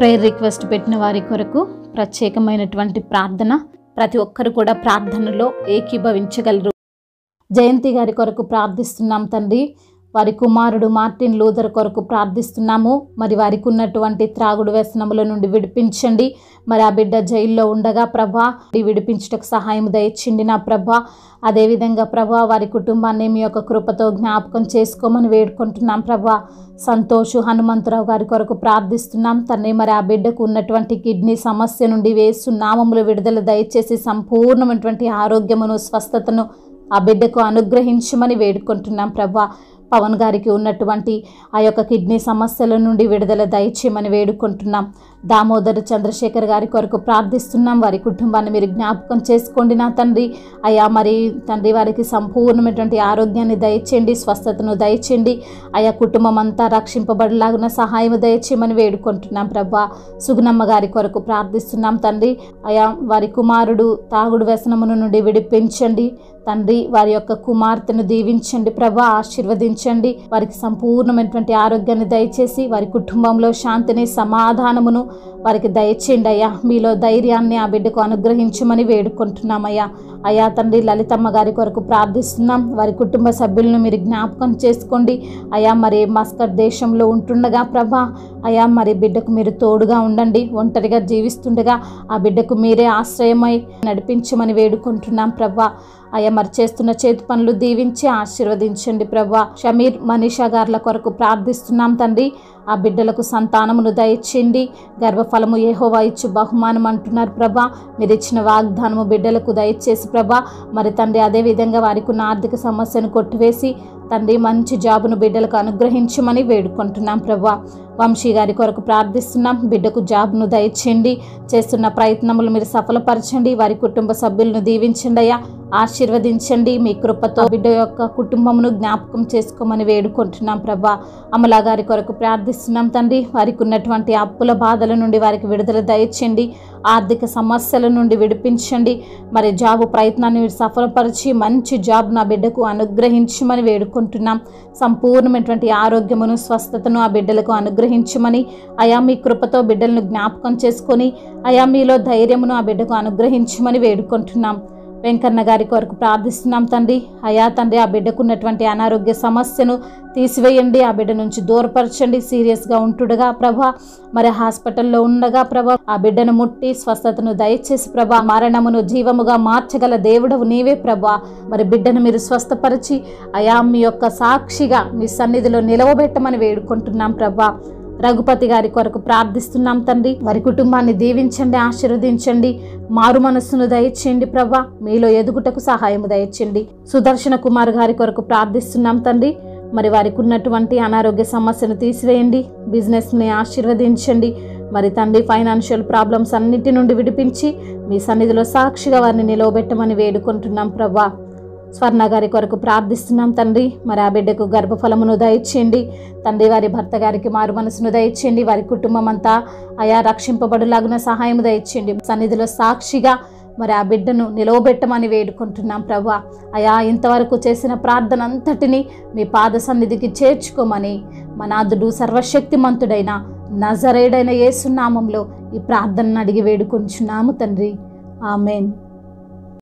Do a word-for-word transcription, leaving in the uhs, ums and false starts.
Prayer request పెట్టిన వారి కొరకు ప్రత్యేకమైనటువంటి ప్రార్థన. ప్రతి ఒక్కరు కూడా ప్రార్థనలో ఏకీభవించగలరు. జయంతి గారి కొరకు ప్రార్థిస్తున్నాం తండ్రి. వారి కుమారుడు మార్టిన్ లూథర్ కొరకు ప్రార్థిస్తున్నాము. మరి వారికి ఉన్నటువంటి త్రాగుడు వ్యసనముల నుండి విడిపించండి. మరి ఆ బిడ్డ జైల్లో ఉండగా ప్రభా విడిపించుటకు సహాయం దయచేయండి నా ప్రభా. అదేవిధంగా ప్రభా వారి కుటుంబాన్ని మీ యొక్క కృపతో జ్ఞాపకం చేసుకోమని వేడుకుంటున్నాం ప్రభా. సంతోష్ హనుమంతరావు గారి కొరకు ప్రార్థిస్తున్నాం తండ్రి. మరి ఆ బిడ్డకు ఉన్నటువంటి కిడ్నీ సమస్య నుండి యేసు నామములో విడుదల దయచేసి సంపూర్ణమైనటువంటి ఆరోగ్యమును స్వస్థతను ఆ బిడ్డకు అనుగ్రహించమని వేడుకుంటున్నాం ప్రభా. పవన్ గారికి ఉన్నటువంటి ఆ యొక్క కిడ్నీ సమస్యల నుండి విడుదల దయచేయమని వేడుకుంటున్నాం. దామోదర్ చంద్రశేఖర్ గారి కొరకు ప్రార్థిస్తున్నాం. వారి కుటుంబాన్ని మీరు జ్ఞాపకం చేసుకోండి నా తండ్రి. అయా మరి తండ్రి వారికి సంపూర్ణమైనటువంటి ఆరోగ్యాన్ని దయచేయండి, స్వస్థతను దయచేయండి. ఆయా కుటుంబం అంతా రక్షింపబడలాగున సహాయం దయచేయమని వేడుకుంటున్నాం ప్రభా. సుగుణమ్మ గారి కొరకు ప్రార్థిస్తున్నాం తండ్రి. అయా వారి కుమారుడు తాగుడు వ్యసనముల నుండి విడిపించండి తండ్రి. వారి యొక్క కుమార్తెను దీవించండి ప్రభా, ఆశీర్వదించండి. వారికి సంపూర్ణమైనటువంటి ఆరోగ్యాన్ని దయచేసి వారి కుటుంబంలో శాంతిని సమాధానమును వారికి దయచేయండి అయ్యా. మీలో ధైర్యాన్ని ఆ బిడ్డకు అనుగ్రహించమని వేడుకుంటున్నామయ్యా. అయ్యా తండ్రి లలితమ్మ గారి కొరకు ప్రార్థిస్తున్నాం. వారి కుటుంబ సభ్యులను మీరు జ్ఞాపకం చేసుకోండి అయ్యా. మరి మస్కట్ దేశంలో ఉంటుండగా ప్రభా అయ్యా మరి బిడ్డకు మీరు తోడుగా ఉండండి. ఒంటరిగా జీవిస్తుండగా ఆ బిడ్డకు మీరే ఆశ్రయమై నడిపించమని వేడుకుంటున్నాం ప్రభా. అయ్యా మరి చేస్తున్న చేతి పనులు దీవించి ఆశీర్వదించండి ప్రభా. షమీర్ మనీషా గార్ల కొరకు ప్రార్థిస్తున్నాం తండ్రి. ఆ బిడ్డలకు సంతానమును దయచేయండి. గర్భఫలము యెహోవా ఇచ్చు బహుమానం అంటున్నారు ప్రభా. మీరు ఇచ్చిన వాగ్దానము బిడ్డలకు దయచేసి ప్రభా. మరి తండ్రి అదేవిధంగా వారికి ఉన్న ఆర్థిక సమస్యను కొట్టివేసి తండ్రి మంచి జాబును బిడ్డలకు అనుగ్రహించమని వేడుకుంటున్నాం ప్రభా. వంశీ గారి కొరకు ప్రార్థిస్తున్నాం. బిడ్డకు జాబ్ను దయచేయండి. చేస్తున్న ప్రయత్నములు మీరు సఫలపరచండి. వారి కుటుంబ సభ్యులను దీవించండి అయ్యా, ఆశీర్వదించండి. మీ కృపతో బిడ్డ యొక్క కుటుంబమును జ్ఞాపకం చేసుకోమని వేడుకుంటున్నాం ప్రభా. అమలా గారి కొరకు ప్రార్థిస్తున్నాం తండ్రి. వారికి ఉన్నటువంటి అప్పుల బాధల నుండి వారికి విడుదల దయచేయండి. ఆర్థిక సమస్యల నుండి విడిపించండి. మరి జాబు ప్రయత్నాన్ని మీరు సఫలపరిచి మంచి జాబ్ నా బిడ్డకు అనుగ్రహించమని వేడుకుంటున్నాం. సంపూర్ణమైనటువంటి ఆరోగ్యమును స్వస్థతను ఆ బిడ్డలకు అనుగ్రహించమని అయా మీ కృపతో బిడ్డలను జ్ఞాపకం చేసుకొని అయా మీలో ధైర్యమును ఆ బిడ్డకు అనుగ్రహించమని వేడుకుంటున్నాం. వెంకన్న గారి కొరకు ప్రార్థిస్తున్నాం తండ్రి. అయా తండ్రి ఆ బిడ్డకున్నటువంటి అనారోగ్య సమస్యను తీసివేయండి. ఆ బిడ్డ నుంచి దూరపరచండి. సీరియస్గా ఉంటుండగా ప్రభా మరి హాస్పిటల్లో ఉండగా ప్రభా ఆ బిడ్డను ముట్టి స్వస్థతను దయచేసి ప్రభా మరణమును జీవముగా మార్చగల దేవుడవు నీవే ప్రభా. మరి బిడ్డను మీరు స్వస్థపరిచి అయా మీ యొక్క సాక్షిగా మీ సన్నిధిలో నిలవబెట్టమని వేడుకుంటున్నాం ప్రభా. రఘుపతి గారి కొరకు ప్రార్థిస్తున్నాం తండ్రి. వారి కుటుంబాన్ని దీవించండి, ఆశీర్వదించండి. మారు మనస్సును దయచేయండి ప్రభా. మీలో ఎదుగుటకు సహాయం దయచేయండి. సుదర్శన కుమార్ గారి కొరకు ప్రార్థిస్తున్నాం తండ్రి. మరి వారికి ఉన్నటువంటి అనారోగ్య సమస్యను తీసివేయండి. బిజినెస్ని ఆశీర్వదించండి. మరి తండ్రి ఫైనాన్షియల్ ప్రాబ్లమ్స్ అన్నిటి నుండి విడిపించి మీ సన్నిధిలో సాక్షిగా వారిని నిలవబెట్టమని వేడుకుంటున్నాం ప్రభా. స్వర్ణ గారి కొరకు ప్రార్థిస్తున్నాం తండ్రి. మరి ఆ బిడ్డకు గర్భఫలమును దయచేయండి తండ్రి. వారి భర్త గారికి మారు మనసును దయచేయండి. వారి కుటుంబం అంతా అయా రక్షింపబడులాగున సహాయం దయచేయండి. సన్నిధిలో సాక్షిగా మరి ఆ బిడ్డను నిలవబెట్టమని వేడుకుంటున్నాం ప్రభా. అయా ఇంతవరకు చేసిన ప్రార్థన అంతటిని మీ పాద సన్నిధికి చేర్చుకోమని మనాథుడు సర్వశక్తిమంతుడైన నజరేయుడైన యేసు నామములో ఈ ప్రార్థనను అడిగి వేడుకొంచున్నాము తండ్రి. ఆమేన్.